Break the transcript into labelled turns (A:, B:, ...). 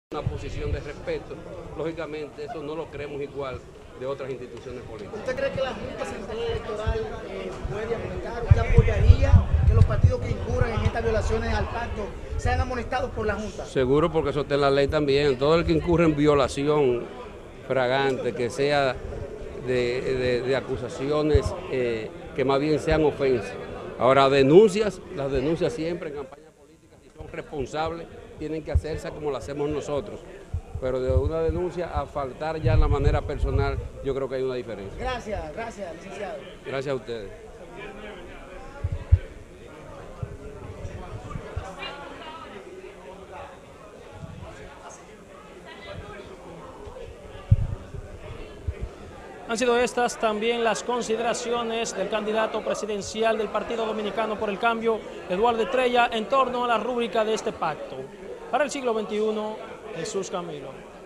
A: una posición de respeto, lógicamente eso no lo creemos igual de otras instituciones políticas.
B: ¿Usted cree que la Junta Central Electoral puede amonestar? ¿Usted apoyaría que los partidos que incurran en estas violaciones al pacto sean amonestados por la Junta?
A: Seguro, porque eso está en la ley también. Todo el que incurre en violación fragante, que sea de acusaciones que más bien sean ofensas. Ahora, las denuncias siempre en campaña política, si son responsables, tienen que hacerse como lo hacemos nosotros. Pero de una denuncia a faltar ya en la manera personal, yo creo que hay una diferencia.
B: Gracias, licenciado.
A: Gracias a ustedes.
C: Han sido estas también las consideraciones del candidato presidencial del Partido Dominicano por el Cambio, Eduardo Estrella, en torno a la rúbrica de este pacto. Para el siglo XXI, Jesús Camilo.